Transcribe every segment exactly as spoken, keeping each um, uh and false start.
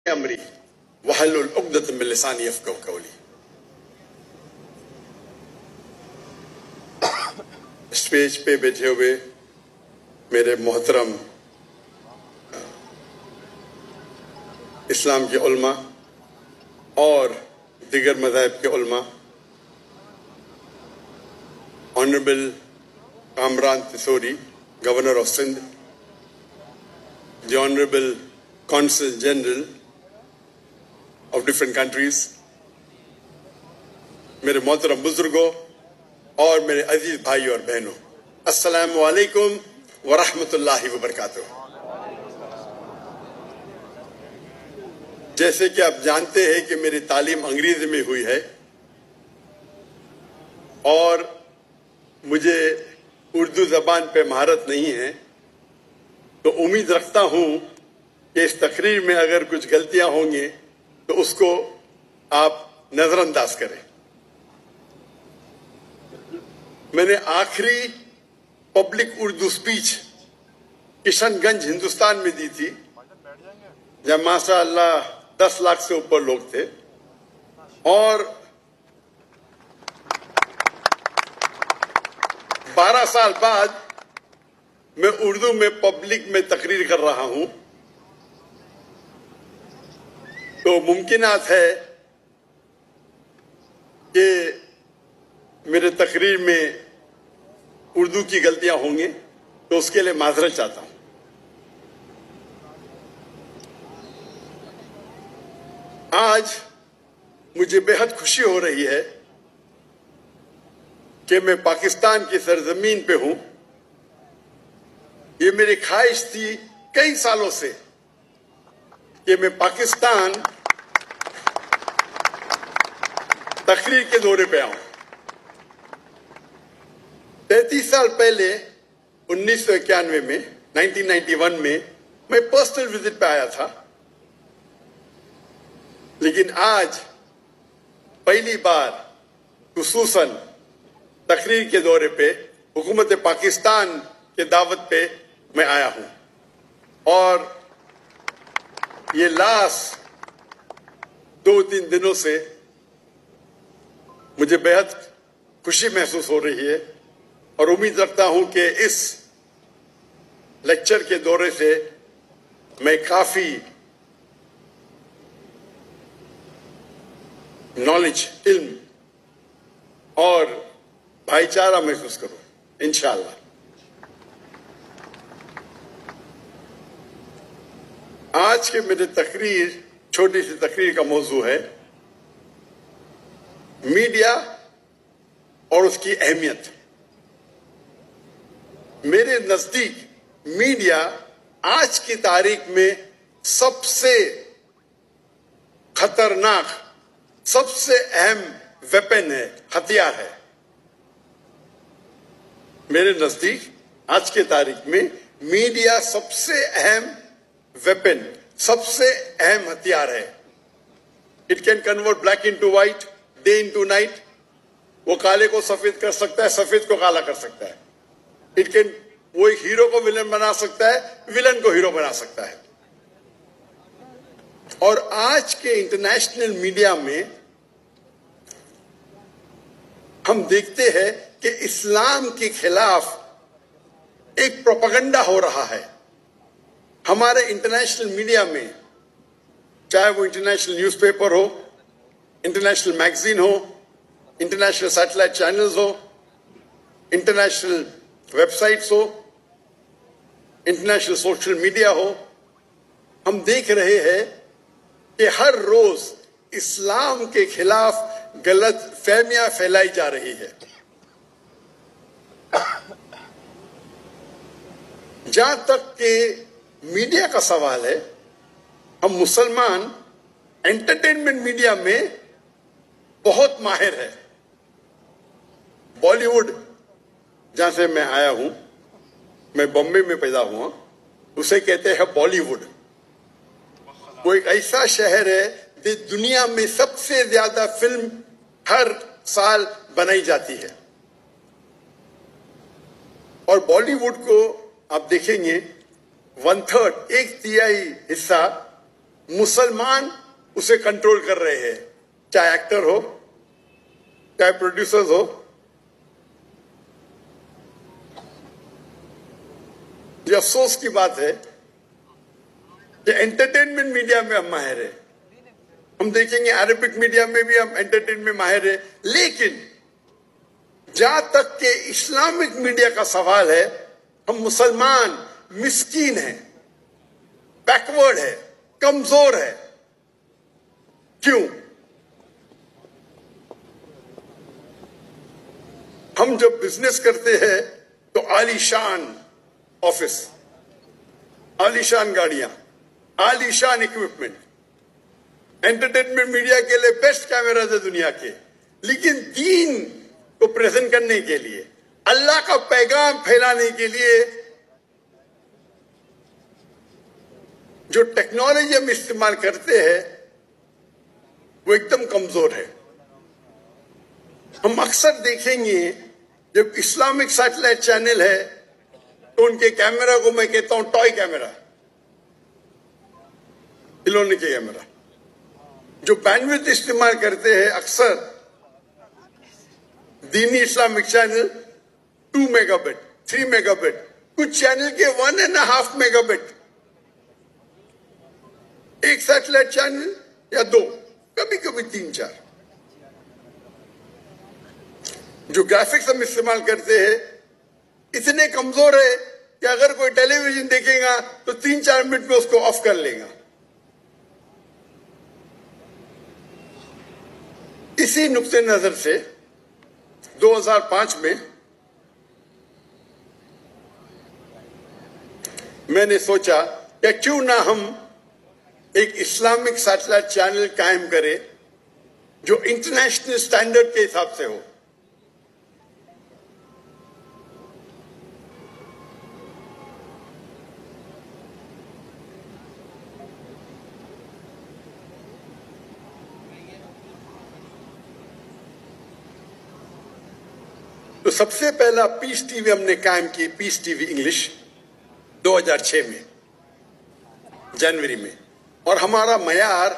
امری وحلل عقدۃ من لسانی یفقہوا قولی. اسٹیج پہ بیٹھے ہوئے میرے محترم اسلام کے علماء اور دیگر مذاہب کے علماء، honourable Kamran Tessori, governor of Sindh, the honourable Consul General of different countries، میرے محترم بزرگوں اور میرے عزیز بھائی اور بہنوں، السلام علیکم ورحمۃ اللہ وبرکاتہ۔ جیسے کہ آپ جانتے ہیں کہ میری تعلیم انگریزی میں ہوئی ہے اور مجھے اردو زبان پہ مہارت نہیں ہے، تو امید رکھتا ہوں کہ اس تقریر میں اگر کچھ غلطیاں ہوں گی تو اس کو آپ نظر انداز کریں۔ میں نے آخری public Urdu speech Kishanganj Hindustan میں دی تھی، جب ماشاء اللہ دس لاکھ سے اوپر لوگ تھے، اور بارہ سال بعد میں اردو میں پبلک میں تقریر کر رہا ہوں، تو ممکنات ہے کہ میرے تقریر میں اردو کی غلطیاں ہوں گی، تو اس کے لیے معذرت چاہتا ہوں۔ آج مجھے بے حد خوشی ہو رہی ہے کہ میں پاکستان کی سرزمین پہ ہوں۔ یہ میری خواہش تھی کئی سالوں سے کہ میں پاکستان تقریر کے دورے پہ آؤں۔ تینتیس سال پہلے انیس سو اکیانوے میں نائنٹین نائنٹی ون میں میں پرسنل وزٹ پہ آیا تھا، لیکن آج پہلی بار خصوصاً تقریر کے دورے پہ حکومت پاکستان کے دعوت پہ میں آیا ہوں، اور یہ لاسٹ دو تین دنوں سے مجھے بے حد خوشی محسوس ہو رہی ہے، اور امید رکھتا ہوں کہ اس لیکچر کے دورے سے میں کافی نالج، علم اور بھائی چارہ محسوس کروں انشاءاللہ۔ آج کے میرے تقریر، چھوٹی سی تقریر کا موضوع ہے میڈیا اور اس کی اہمیت۔ میرے نزدیک میڈیا آج کی تاریخ میں سب سے خطرناک، سب سے اہم ویپن ہے، ہتھیار ہے۔ میرے نزدیک آج کی تاریخ میں میڈیا سب سے اہم ویپن، سب سے اہم ہتھیار ہے۔ It can convert black into white, day into night. وہ کالے کو سفید کر سکتا ہے، سفید کو کالا کر سکتا ہے۔ اٹ کین، وہ ایک ہیرو کو ولن بنا سکتا ہے، ولن کو ہیرو بنا سکتا ہے۔ اور آج کے انٹرنیشنل میڈیا میں ہم دیکھتے ہیں کہ اسلام کے خلاف ایک پروپیگنڈا ہو رہا ہے۔ ہمارے انٹرنیشنل میڈیا میں، چاہے وہ انٹرنیشنل نیوز پیپر ہو، انٹرنیشنل میگزین ہو، انٹرنیشنل سیٹلائٹ چینلز ہو، انٹرنیشنل ویب سائٹس ہو، انٹرنیشنل سوشل میڈیا ہو، ہم دیکھ رہے ہیں کہ ہر روز اسلام کے خلاف غلط فہمیاں پھیلائی جا رہی ہے۔ جہاں تک کہ میڈیا کا سوال ہے، ہم مسلمان انٹرٹینمنٹ میڈیا میں بہت ماہر ہے۔ بالی ووڈ، جہاں سے میں آیا ہوں، میں بمبے میں پیدا ہوا، اسے کہتے ہیں بالی ووڈ۔ وہ ایک ایسا شہر ہے کہ دنیا میں سب سے زیادہ فلم ہر سال بنائی جاتی ہے، اور بالی ووڈ کو آپ دیکھیں گے ون تھرڈ، ایک تہائی حصہ मुसलमान उसे कंट्रोल कर रहे हैं, चाहे एक्टर हो, चाहे प्रोड्यूसर्स हो। ये अफसोस की बात है कि एंटरटेनमेंट मीडिया में हम माहिर है। हम देखेंगे अरबिक मीडिया में भी हम एंटरटेनमेंट में माहिर है, लेकिन जहां तक के इस्लामिक मीडिया का सवाल है, हम मुसलमान मिस्कीन हैं, बैकवर्ड है, कमजोर है। क्यों? हम जब बिजनेस करते हैं तो आलीशान ऑफिस, आलीशान गाड़ियां, आलीशान इक्विपमेंट, एंटरटेनमेंट मीडिया के लिए बेस्ट कैमराज है दुनिया के, लेकिन दीन को प्रेजेंट करने के लिए, अल्लाह का पैगाम फैलाने के लिए जो टेक्नोलॉजी हम इस्तेमाल करते हैं वो एकदम कमजोर है। हम अक्सर देखेंगे जब इस्लामिक सैटेलाइट चैनल है तो उनके कैमरा को मैं कहता हूं टॉय कैमरा, खिलौने के कैमरा। जो बैंडविड्थ इस्तेमाल करते हैं अक्सर दीनी Islamic channel two megabit, three megabit, कुछ चैनल के वन एंड हाफ मेगाबिट, एक सैटेलाइट चैनल या दो, कभी कभी तीन चार। जो ग्राफिक्स हम इस्तेमाल करते हैं इतने कमजोर है कि अगर कोई टेलीविजन देखेगा तो तीन चार मिनट में उसको ऑफ कर लेगा। इसी नुक्ते नजर से दो हज़ार पाँच में मैंने सोचा कि क्यों ना हम एक इस्लामिक सैटेलाइट चैनल कायम करें जो इंटरनेशनल स्टैंडर्ड के हिसाब से हो। तो सबसे पहला पीस टीवी हमने कायम की, पीस टीवी इंग्लिश दो हज़ार छह में जनवरी में, और हमारा मयार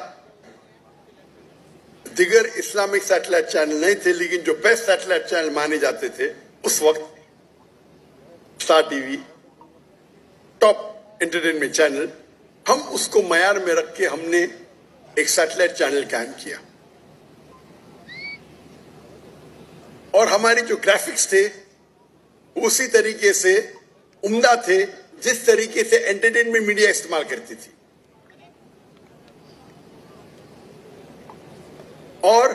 दिगर इस्लामिक सैटेलाइट चैनल नहीं थे, लेकिन जो बेस्ट सैटेलाइट चैनल माने जाते थे उस वक्त, Star TV, top entertainment channel, हम उसको मयार में रख के हमने एक सैटेलाइट चैनल कायम किया। और हमारे जो ग्राफिक्स थे उसी तरीके से उम्दा थे जिस तरीके से एंटरटेनमेंट मीडिया इस्तेमाल करती थी। और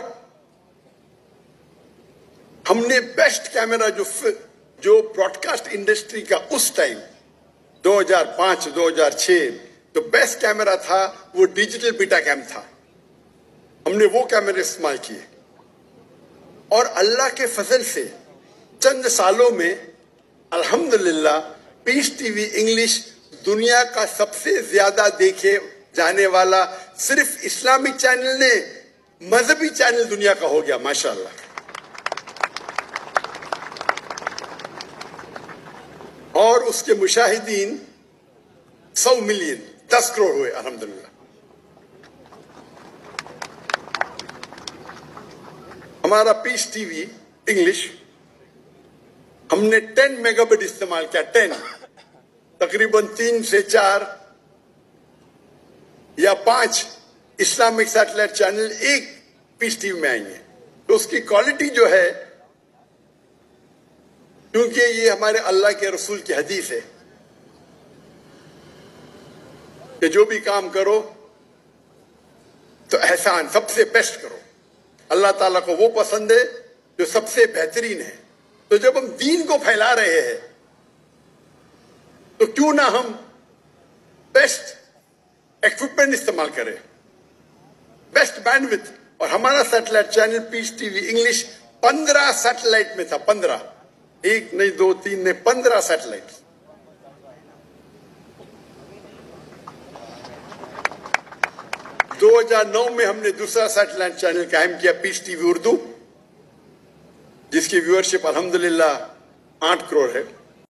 हमने बेस्ट कैमरा जो जो ब्रॉडकास्ट इंडस्ट्री का उस टाइम दो हज़ार पाँच दो हज़ार छह जो बेस्ट कैमरा था वो डिजिटल बीटा कैम था। हमने वो कैमरे इस्तेमाल किए और अल्लाह के फजल से चंद सालों में अल्हम्दुलिल्लाह पीस टीवी इंग्लिश दुनिया का सबसे ज्यादा देखे जाने वाला सिर्फ इस्लामिक चैनल ने मजहबी चैनल दुनिया का हो गया, माशाअल्लाह। और उसके मुशाहिदीन सौ मिलियन दस करोड़ हुए अल्हम्दुलिल्लाह। हमारा पीस टीवी इंग्लिश हमने टेन मेगाबिट इस्तेमाल किया, टेन, तकरीबन तीन से चार या पांच इस्लामिक सैटेलाइट चैनल एक पीस टीवी में आएंगे। तो उसकी क्वालिटी जो है, क्योंकि ये हमारे अल्लाह के रसूल की हदीस है कि जो भी काम करो तो एहसान सबसे बेस्ट करो। अल्लाह ताला को वो पसंद है जो सबसे बेहतरीन है। तो जब हम दीन को फैला रहे हैं तो क्यों ना हम बेस्ट इक्विपमेंट इस्तेमाल करें, बेस्ट बैंडविड्थ। और हमारा satellite channel Peace TV English पंद्रह सैटेलाइट में था, पंद्रह, एक नहीं दो तीन नहीं पंद्रह सैटेलाइट। दो हज़ार नौ में हमने दूसरा सैटेलाइट चैनल कायम किया, पीस टीवी उर्दू, जिसकी व्यूअरशिप अल्हम्दुलिल्लाह आठ करोड़ है।